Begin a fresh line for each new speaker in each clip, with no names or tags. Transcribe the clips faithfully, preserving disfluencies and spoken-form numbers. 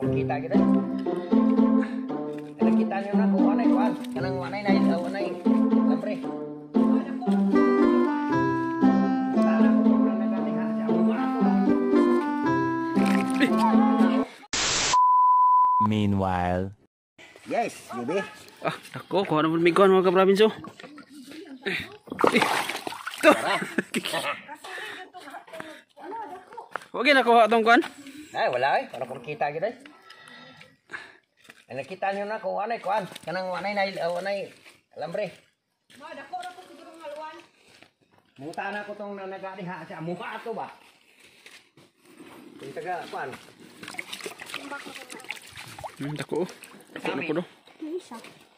Kita kita. Ada kita nyo na kung anay kuan. Kanang anay na ito, anay. Lambre.
Meanwhile.
Yes, Bibi.
Ah, nako, kuha naman may kuhan mga kaprabinso. Ito. Huwag yun nakuha itong kuhan.
Ay, wala eh. Para kung kita kita. Ay, nakita nyo na kung anay kuan. Kanang anay na ito, anay. Lambre.
Ma, dako ra ko siguro ng haluan.
Munta na ko itong nagadiha siya. Mukha ito ba? Yung taga kuan.
Hmm, dako. Dako na po do.
May isa.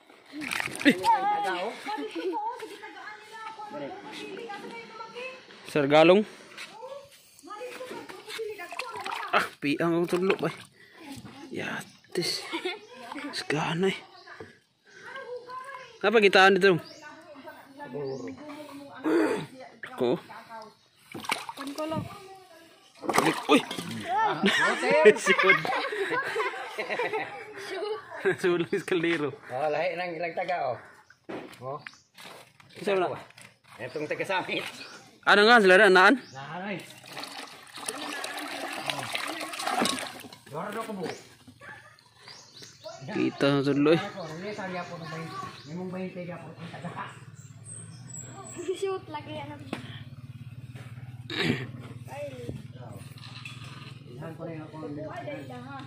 Sir Galong. Ah, piang ang tulog ba? Yatis. Seganay. Apa kitaan dito? Ko.
Pangkolo.
Uy. Sud. Sulis kaldero.
Oh, lahi nang ilang taga oh. Oh.
Isa wala.
Etong taga Samit.
Ano nga sila naan?
Naanay. Gordo ko bu.
Kita tuloy.
Ko ni sa ya po ng bay. Nimong bay taga po ng taga.
Shoot lagi ano. Ay.
Ihan ko rin ako.
Ay, dahil lang ha.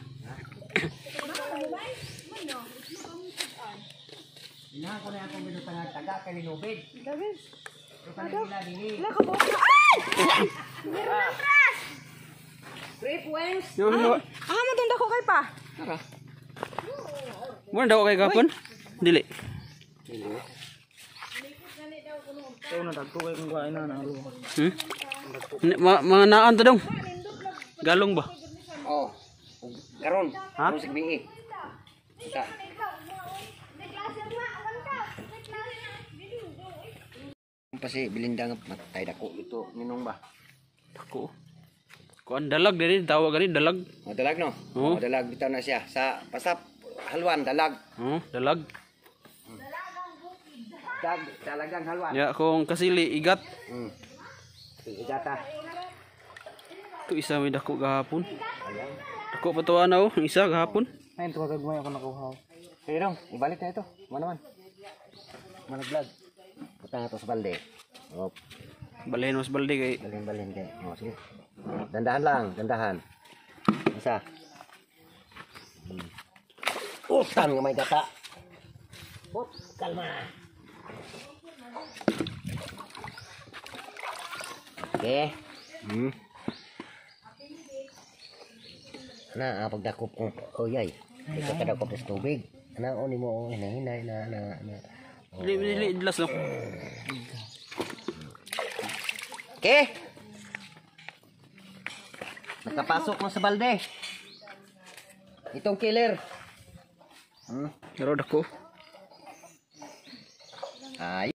Inahan ko na akong minuto nga taga kay Linubid.
David.
Pero kanang ila dili.
Wala ka bukas. Ay! Meron ng crash!
Three points.
Yo yo.
Ah, maganda ko kay pa.
Tara. Mo daw kay gapon? Dili.
Ito na dagko kay kung kain na nalo.
Hmm? Ni- ma- Mga naan to dong. Galong ba?
Oh. Karon,
Ha?
musik B E. Sa Pasi bilinda nga matay dako ito ninong ba?
Ako. Kuan dalag diri tawag gani dalag.
O dalag no?
Oo.
O dalag bitaw na siya sa pasap halwan dalag.
Oh, dalag.
Dag dalagang halwan.
Ya kung kasili igat.
Hmm. Igata.
Tu isa may dako gahapon. Dako pa to ano, ang isa gahapon.
Ayun to gagawin ako nakuha. Hey dong, ibalik na ito. Mana man. Mana vlog. Punta na to sa balde. Op,
Balhin mas balde kay
balin-balin kay. O sige. Dandahan lang, dandahan. Isa. Hmm. Utan nga may gata. Op, kalma. Okay. Hmm. Na, pagdakop ko. Oh, yay. Ito kadakop sa tubig. Ano, ni mo, hinahinay na, na, na.
dili dili idlas lang.
Okay. Nakapasok mo sa balde. Itong killer. Hmm.
Pero dako.
Ay.